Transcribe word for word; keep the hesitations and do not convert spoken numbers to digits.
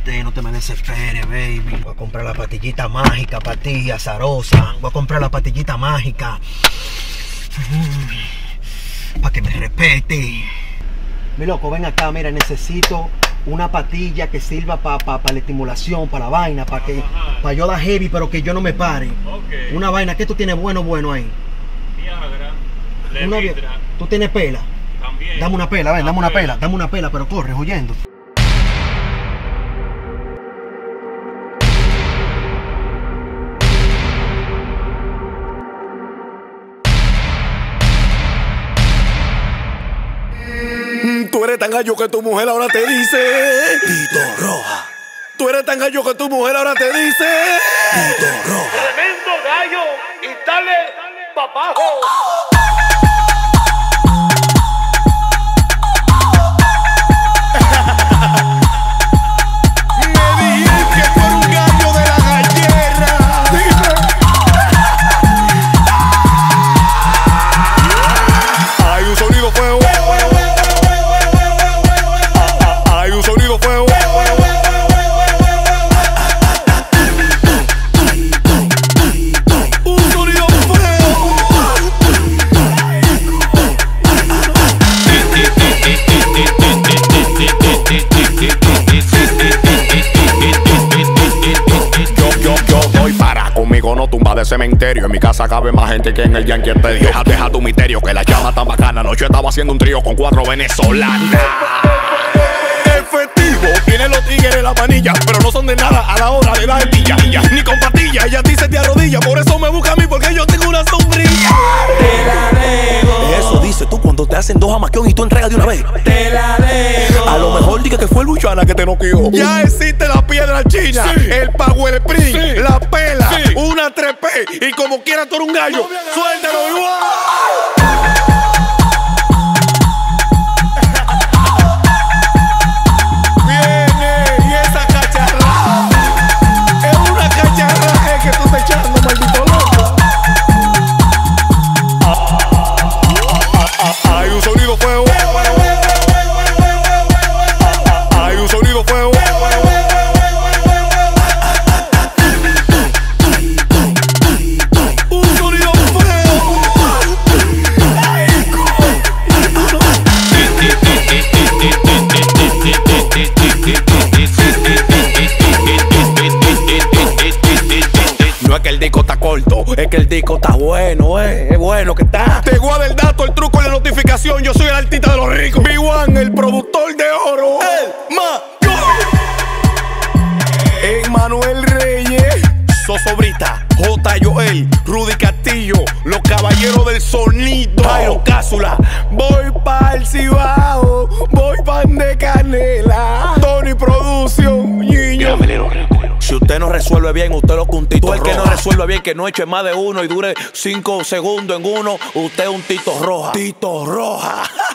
Espérate, no te me desesperes, baby. Voy a comprar la pastillita mágica para ti, azarosa. Voy a comprar la pastillita mágica. Para que me respete. Mi loco, ven acá, mira, necesito una pastilla que sirva para pa, pa la estimulación, para la vaina, para que para yo dar heavy, pero que yo no me pare. Okay. Una vaina, ¿qué tú tienes bueno, bueno ahí? Viagra, Levitra. ¿Tú tienes pela? También. Dame una pela, ven, dame una pela, dame una pela, pero corre, huyendo. Tú eres tan gallo que tu mujer ahora te dice Tito Roja. Tú eres tan gallo que tu mujer ahora te dice Tito Roja. Tremendo gallo y dale pa' abajo. Me dijiste que tú eres un gallo de la gallera. Hay un sonido feo. Hay un sonido feo. Un sonido feo. Yo, yo, yo doy para conmigo, no tumba de cementerio. En mi casa cabe más gente que en el Yankee Estadio. Deja, deja tu misterio, que la llama tan bacana. Anoche estaba haciendo un trío con cuatro venezolanas. Efectivo, tiene los tigres en la manilla, pero no son de nada a la hora de dar el día. Ni con patillas, ella dice te arrodilla. Por eso me busca a mí, porque yo tengo una sombrilla. Te la debo. Eso dice tú cuando te hacen dos jamaquión y tú entregas de una vez. Te la debo. A lo mejor diga que fue Luchana que te noqueó. Ya existe la piedra china, sí, el Power Spring, sí, la pela, sí, una tres P. Y como quiera tú eres un gallo, suéltalo igual. Hay un sonido feo. Hay un sonido feo. Un sonido feo. No es que el disco está corto, es que el disco está bueno, eh. Es bueno que está. Te guarda el dato, el truco y la notificación. Yo soy el artista de los ricos. B uno, el productor de oro. El mayor. Emmanuel Reyes, Zozobrita, J. Joel, Rudy Castillo, los caballeros del sonido. Jairo Cápsula, voy pa'l Cibao, voy pan de canela. Tony Producción, niño. Si usted no resuelve bien, usted lo un Tito Roja. Tú el que no resuelve bien, que no eche más de uno y dure cinco segundos en uno, usted es un Tito Roja. Tito Roja.